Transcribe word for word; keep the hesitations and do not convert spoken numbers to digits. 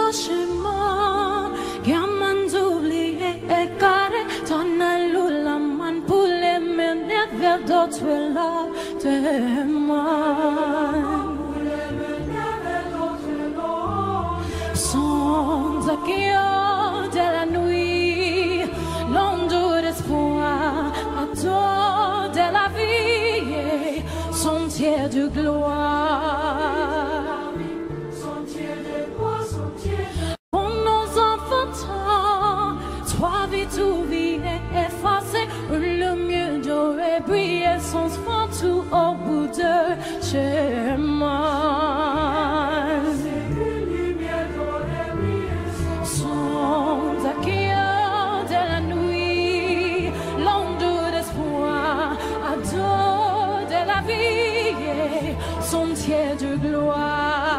chemin, gamin d'oublier et carré, t'en as la main pour les mener vers d'autres là, tes mains. Sans accueil de la nuit, l'onde d'espoir, à toi de la vie, sentier de gloire. Pour nos enfants, toi vie tout vie effacé, le mieux d'aurait brillé sans fond tout au bout de chemin. Sans accueil de la nuit, l'onde d'espoir, à dos de la vie, sentier de gloire.